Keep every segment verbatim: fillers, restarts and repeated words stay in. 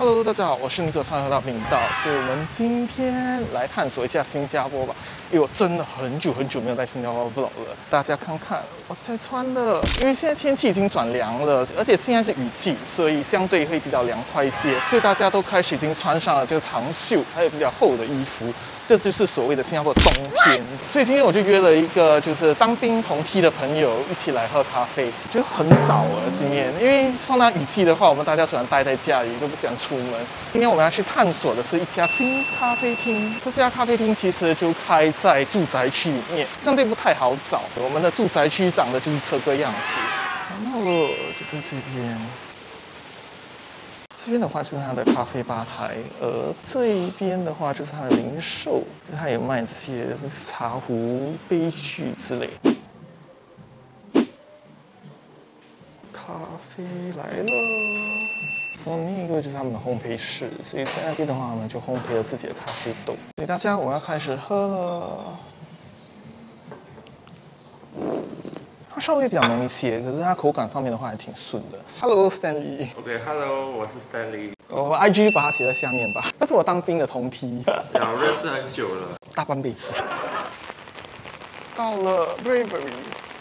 Hello， 大家好，我是尼克川河道频道，所以我们今天来探索一下新加坡吧。因为我真的很久很久没有在新加坡 vlog 了，大家看看我才穿的，因为现在天气已经转凉了，而且现在是雨季，所以相对会比较凉快一些，所以大家都开始已经穿上了这个长袖还有比较厚的衣服。 这就是所谓的新加坡冬天，所以今天我就约了一个就是当兵同梯的朋友一起来喝咖啡，就很早了今天，因为说到雨季的话，我们大家喜欢待在家里，都不喜欢出门。今天我们要去探索的是一家新咖啡厅，这家咖啡厅其实就开在住宅区里面，相对不太好找。我们的住宅区长得就是这个样子，然后就在这边。 这边的话就是它的咖啡吧台，而这一边的话就是它的零售，就是它也卖这些茶壶、杯具之类。咖啡来了，然后那个就是他们的烘焙室，所以在那边的话，我们就烘焙了自己的咖啡豆。所以大家，我们要开始喝了。 它稍微比较浓一些，可是它口感方面的话还挺顺的。Hello Stanley。OK，Hello， 我是 Stanley。 我 I G 把它写在下面吧。那是我当兵的同梯。 两认识很久了， 大半辈子。到了 Bravery。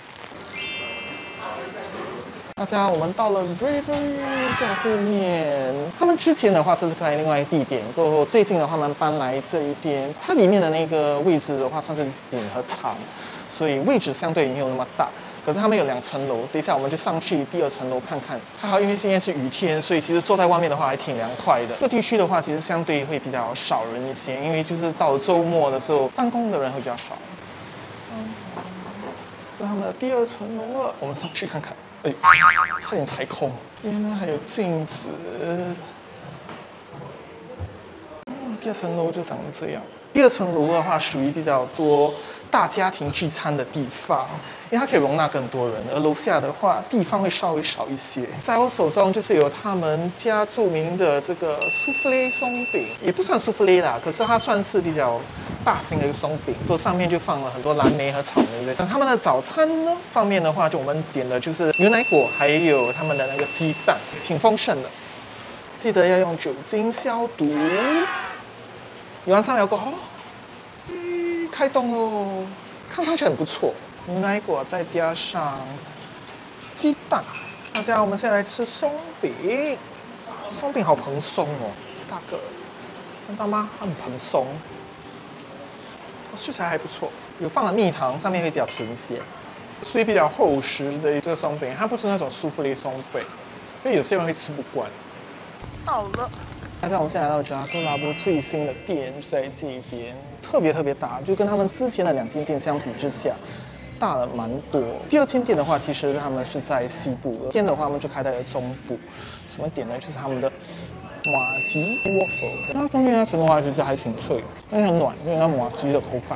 大家，我们到了 Bravery 在后面。他们之前的话是在另外一个地点，过后最近的话，他们搬来这一边。它里面的那个位置的话，算是扁和长，所以位置相对没有那么大。 可是他们有两层楼，等一下我们就上去第二层楼看看。还好，因为现在是雨天，所以其实坐在外面的话还挺凉快的。这个地区的话，其实相对会比较少人一些，因为就是到了周末的时候，办公的人会比较少。到他们的第二层楼了，我们上去看看。哎，差点踩空。这边呢还有镜子。嗯，第二层楼就长这样。第二层楼的话，属于比较多 大家庭聚餐的地方，因为它可以容纳更多人。而楼下的话，地方会稍微少一些。在我手中就是有他们家著名的这个舒芙蕾松饼，也不算舒芙蕾啦，可是它算是比较大型的一个松饼，这上面就放了很多蓝莓和草莓在。他们的早餐呢方面的话，就我们点的就是牛奶果，还有他们的那个鸡蛋，挺丰盛的。记得要用酒精消毒。有完上有个哦。 开动喽，看上去很不错。牛奶果再加上鸡蛋，大家我们现在来吃松饼。松饼好蓬松哦，大个，看到吗？很蓬松，吃起来还不错。有放了蜜糖，上面会比较甜一些，所以比较厚实的一个松饼，它不是那种舒芙蕾松饼，因为有些人会吃不惯。到了。 大家，我们现在来到扎克拉布最新的店，就在这边，特别特别大，就跟他们之前的两间店相比之下，大了蛮多。第二间店的话，其实他们是在西部，今天的话，他们就开在了中部。什么点呢？就是他们的马吉 waffle， 那中间它吃的话，其实还挺脆，但是很暖，因为它马吉的口感。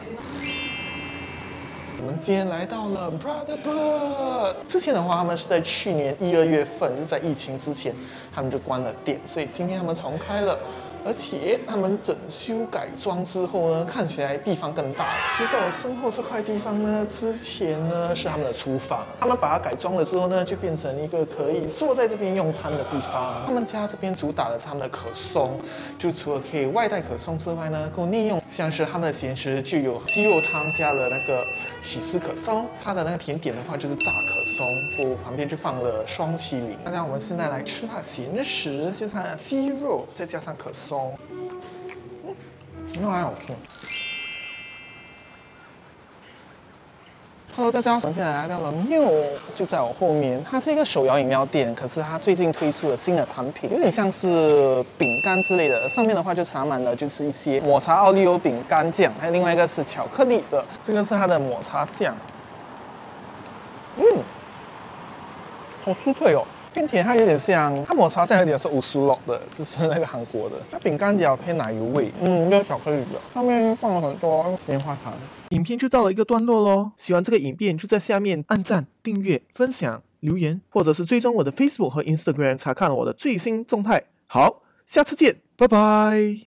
我们今天来到了 Brother Bird。之前的话，他们是在去年一二月份，是在疫情之前，他们就关了店，所以今天他们重开了。 而且他们整修改装之后呢，看起来地方更大了。其实在我身后这块地方呢，之前呢是他们的厨房，他们把它改装了之后呢，就变成一个可以坐在这边用餐的地方。他们家这边主打的是他们的可颂，就除了可以外带可颂之外呢，够内用，像是他们的咸食就有鸡肉汤加了那个起司可颂，它的那个甜点的话就是炸可颂，过旁边就放了双麒麟。大家我们现在来吃它的咸食，就是它的鸡肉再加上可颂。 那还好听。Hello， 大家好，我们现在来到了 Mule， 就在我后面。它是一个手摇饮料店，可是它最近推出了新的产品，有点像是饼干之类的。上面的话就撒满了就是一些抹茶奥利欧饼干酱，还有另外一个是巧克力的，这个是它的抹茶酱。嗯，好酥脆哦。 偏甜，它有点像，它抹茶酱有点是五苏洛的，就是那个韩国的。它饼干比较偏奶油味，嗯，有巧克力的，上面放了很多棉花糖。影片就到了一个段落咯，喜欢这个影片就在下面按赞、订阅、分享、留言，或者是追踪我的 Facebook 和 Instagram 查看我的最新动态。好，下次见，拜拜。